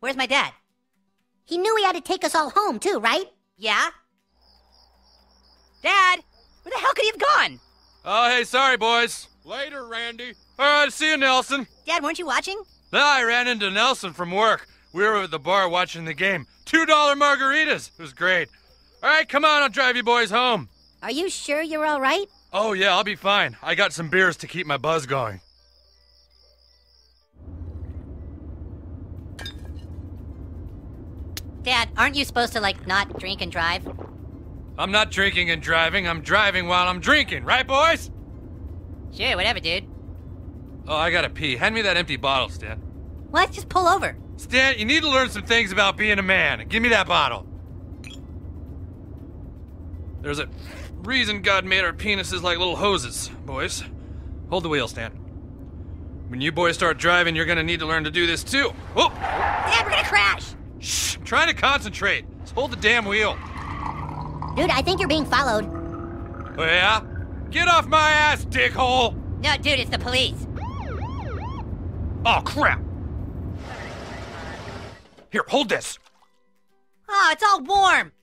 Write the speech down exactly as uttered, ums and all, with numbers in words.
Where's my dad? He knew he had to take us all home, too, right? Yeah? Dad, where the hell could he have gone? Oh, hey, sorry, boys. Later, Randy. All right, see you, Nelson. Dad, weren't you watching? No, I ran into Nelson from work. We were at the bar watching the game. Two dollar margaritas. It was great. All right, come on, I'll drive you boys home. Are you sure you're all right? Oh, yeah, I'll be fine. I got some beers to keep my buzz going. Dad, aren't you supposed to, like, not drink and drive? I'm not drinking and driving. I'm driving while I'm drinking. Right, boys? Sure, whatever, dude. Oh, I gotta pee. Hand me that empty bottle, Stan. What? Just pull over. Stan, you need to learn some things about being a man. Give me that bottle. There's a reason God made our penises like little hoses, boys. Hold the wheel, Stan. When you boys start driving, you're gonna need to learn to do this too. Oh! Dad, we're gonna crash! Shh! I'm trying to concentrate. Just hold the damn wheel. Dude, I think you're being followed. Oh, yeah? Get off my ass, dickhole! No, dude, it's the police. Oh, crap! Here, hold this. Oh, it's all warm.